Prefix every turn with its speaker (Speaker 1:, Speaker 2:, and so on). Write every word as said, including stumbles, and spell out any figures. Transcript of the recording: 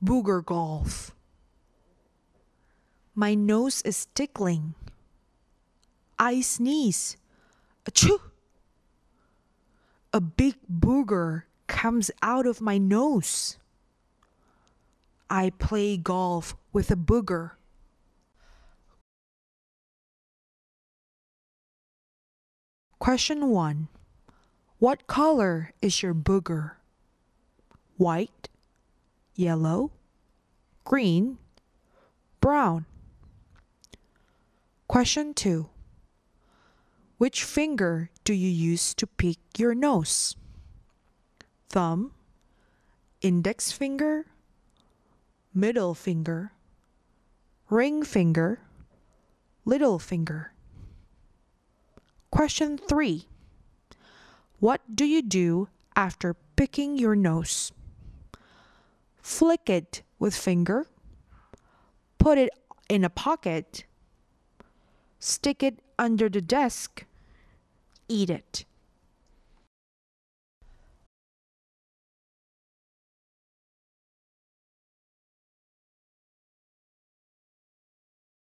Speaker 1: Booger golf. My nose is tickling. I sneeze. Achoo! A big booger comes out of my nose. I play golf with a booger. Question one. What color is your booger? White, yellow, green, brown. Question two. Which finger do you use to pick your nose? Thumb, index finger, middle finger, ring finger, little finger. Question three. What do you do after picking your nose? Flick it with finger, put it in a pocket, stick it under the desk, eat it.